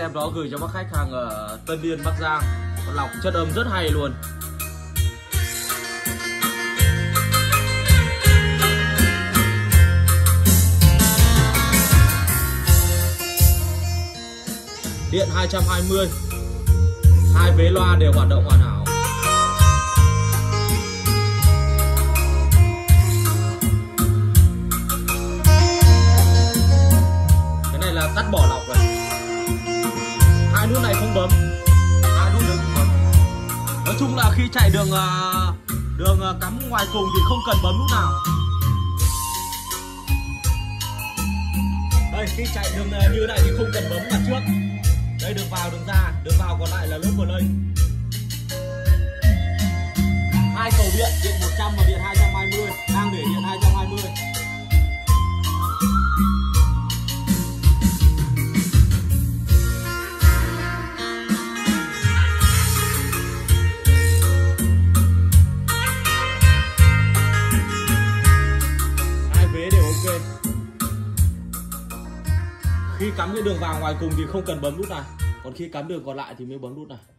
em đó gửi cho bác khách hàng ở Tân Biên, Bắc Giang. Con lọc chất âm rất hay luôn. Điện 220, hai vế loa đều hoạt động hoàn hảo. Cái này là tắt bỏ lọc rồi. Hai nút này không bấm, hai nút không bấm. Nói chung là khi chạy đường cắm ngoài cùng thì không cần bấm nút nào. Đây, khi chạy đường như này thì không cần bấm mặt trước. Đây, đường vào đường ra, đường vào còn lại là lớp play. Hai cầu điện 100 và điện 220, đang để điện 220. Hai vế đều ok. Khi cắm cái đường vào ngoài cùng thì không cần bấm nút này, còn khi cắm đường còn lại thì mới bấm nút này.